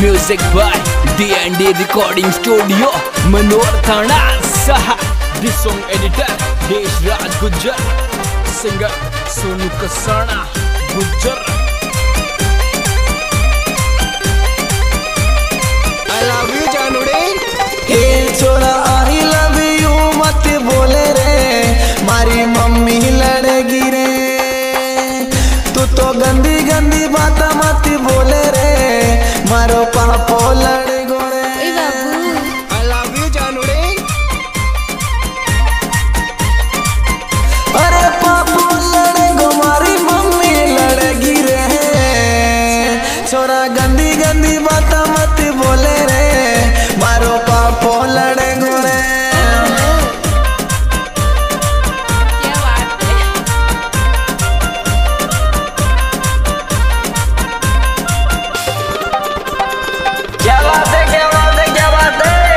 Music by D&D recording studio Manor Thana Saha. This song editor Desh Raj Gujjar, singer Sonu Kasana Gujjar. I love you जानूड़े। हे छोरा I love you मत बोले रे, मारी मम्मी लड़ेगी रे। तू तो गंदी गंदी बात मत बोले रे, मारो पापो लड़ेगो रे। I love you जानूड़े। अरे पापो लड़ेगो मारी मम्मी लड़ेगी रे। छोरा गंदी गंदी बात मत बोले रे, मारो पापो लड़ेगो रे। क्या बात है, क्या बात है, क्या बात है।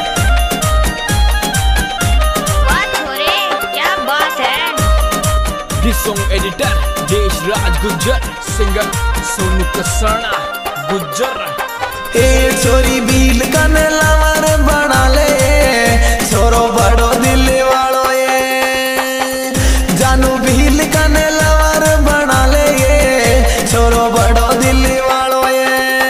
बात हो रे, क्या बात है। This song editor Desh Raj Gujjar, singer Sonu Kasana Gujjar. ए छोरी बील कन लवर बना ले, छोरो बड़ो दिल वालो ये। जानू बील कन लवर बना ले ये, छोरो बड़ो दिल वालो ये।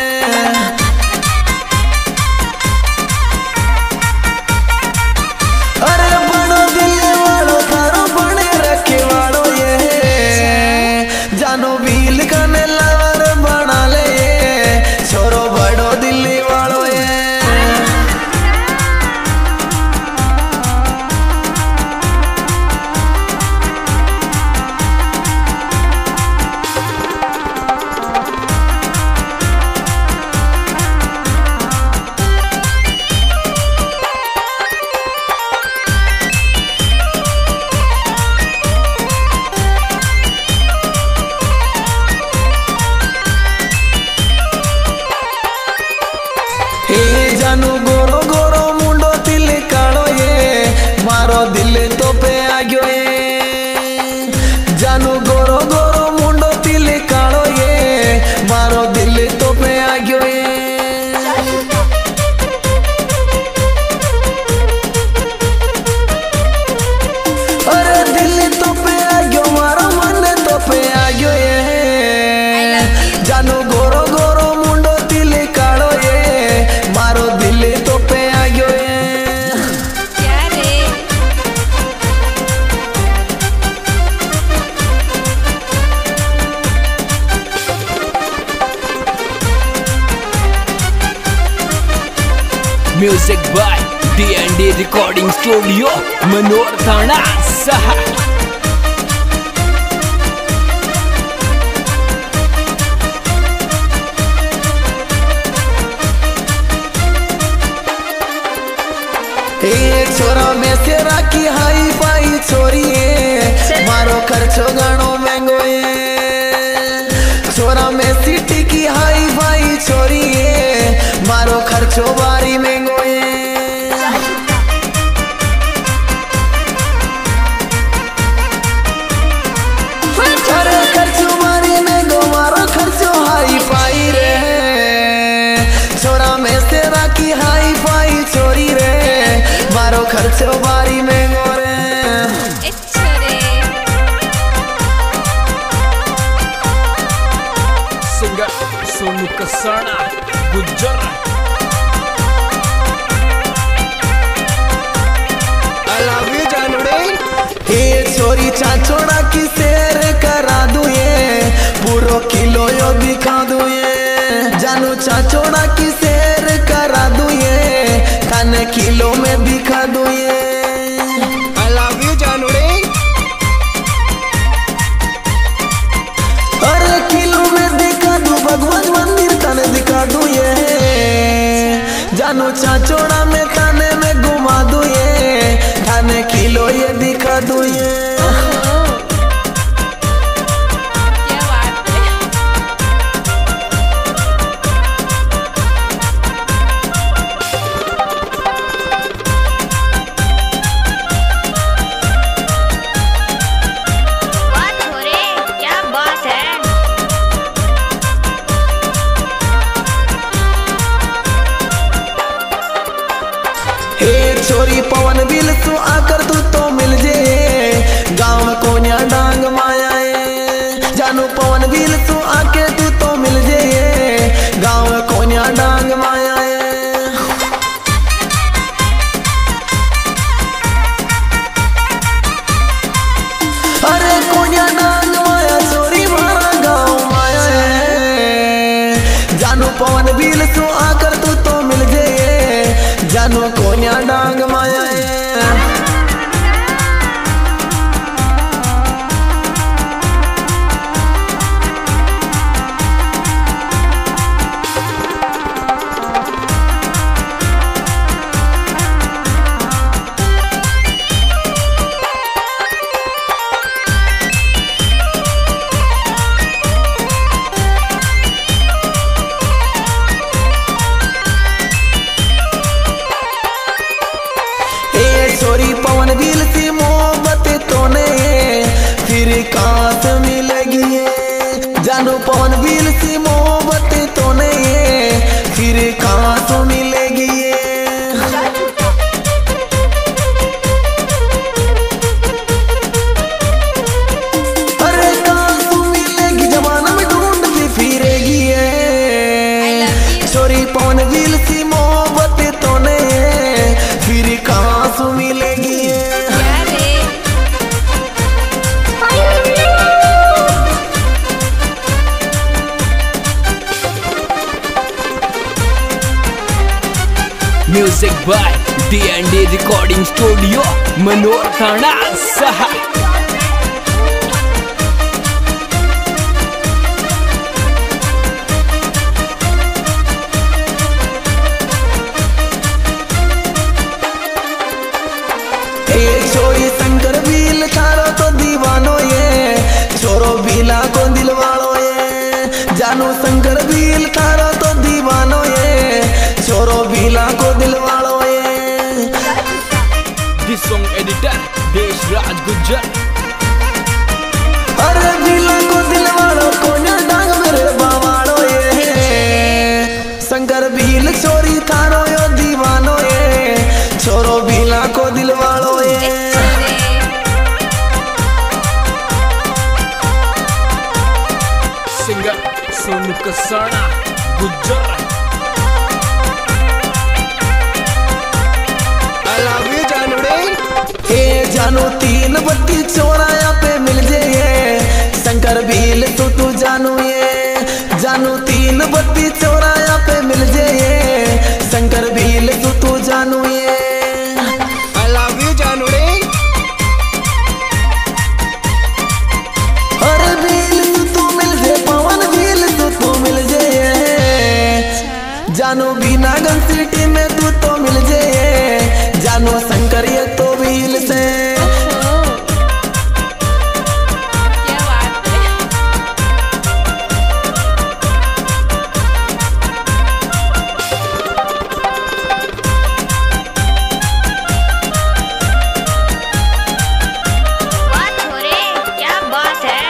अरे बड़ो दिल वालो थारो बने रखे वालो ये। जानू बील कन लवर बना ले ये, छोरो बड़ो दिल वालो ये। हे जानू गोरो गोरो मुंडो दिल काड़ो ये, मारो दिल तो पे आ गयो ये। जानू गोरो गोरो मुंडो दिल काड़ो ये, मारो दिल तो पे आ गयो ये। अरे दिल तो पे आ गयो, मारो मन तो पे आ गयो ये। जानू गोरो गोरो मुंडो दिल काड़ो ये, मारो दिल तो पे आ गयो ये। क्या रे। Music by D&D recording studio Manor Thana Saha. ए छोरा में से राखी हाई पाई छोरी है, मारो खर्चो घणो महंगो है। छोरा में सिटी की हाई पाई छोरी है, मारो खर्चो बारी महंगो है। अरे खर्चो बारी महंगो, मारो खर्चो हाई पाई रे। छोरा में से राखी हाई पाई छोरी रे, मारो खर्चो बारी महंगो रे। अच्छा रे। Singer Sonu Kasana Gujjar. I love you जानूड़े। हे छोरी चाचोड़ा की शेर करा दूं ये, पूरो किलो यो दिखा दूं ये। जानू चाचोड़ा की शेर करा दूं ये, खाने किलो में दिखा दूं ये। I love you जानूड़े। अरे किलो में दिखा दूं, भगवान मंदिर तने दिखा दूं ये। जानू चाचोड़ा में खाने में घुमा दूं ये, खाने किलो ये दिखा दूं ये। क्या बात है। बात हो रे, क्या बात है। छोरी पवन बिल तू आकर तू तो मिल जे गाँव कोन्या डांग माया जानू पवन बिल तू आके तू तो मिल जे गाँव कोन्या डांग माया अरे कोन्या डांग माया छोरी मारा गाँव माया जानू पवन बिल तू आकर तू तो मिल जे जानू कोन्या डांग माया छोरी पवन बिल से मोहब्बत तोने फिर कहाँ से मिलेगी जानू पवन बिल से मोहब्बत तोने फिर कहाँ से मिलेगी अरे कहाँ से मिलेगी जमाना में ढूंढती फिरेगी छोरी पवन बिल से मोहब्बत तोने फिर कहाँ से मिलेगी music by D&D recording studio Manor Thana Saha छोरी शंकर बिल थारो तो दीवानो छोरो बिला को दिलवालो जानू शंकर बिल थारो तो दीवानो छोरो बिला को दिलवालो this song editor Desh Raj Gujjar अरे बिला को दिलवालो कोन्या डांग मेरे बावालो शंकर बिल छोरी थारो यो दीवानो छोरो बिला को दिलवालो singer Sonu Kasana Gujjar I love you जानू हे जानू तीन बत्ती चौराया पे मिल जे शंकर बिल तू जानू जानू तीन बत्ती चौराया पे मिल जे शंकर बिल तू जानू आई लव यू जानू अरे बिल तू मिल जे पवन बिल तू मिल जे जानू बिना गन सिटी में तू तो मिल जे जानू शंकर ये तो बिल से क्या बात है बात हो रे क्या बात है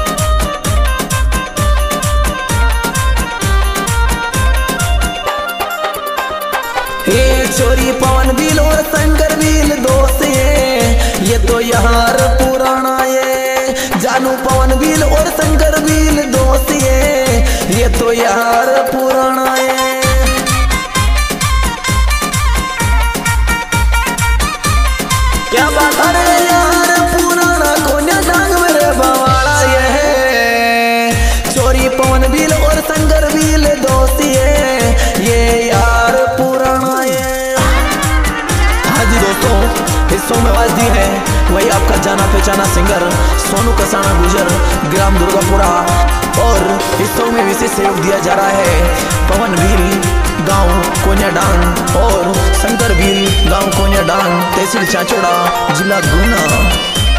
हे छोरी पवन बिल और शंकर बिल दोस्त ये तो यार पुराना जानू पवन बिल और शंकर बिल दोस्त ये तो यार पुराना क्या बात अरे यार पुराना कोन्या डांग मेरे बावाला छोरी पवन बिल और शंकर बिल दोस्त ये यार पुराना हाँ जी दोस्तों हिस्सों में आवाज दी है वही आपका जाना पहचाना सिंगर सोनू कसाना गुजर ग्राम दुर्गापुरा और हिस्सों में विशेष सहयोग दिया जा रहा है पवन बिल गांव कोन्या डांग और शंकर बिल गांव कोन्या डांग तहसील चाचोड़ा जिला गुना।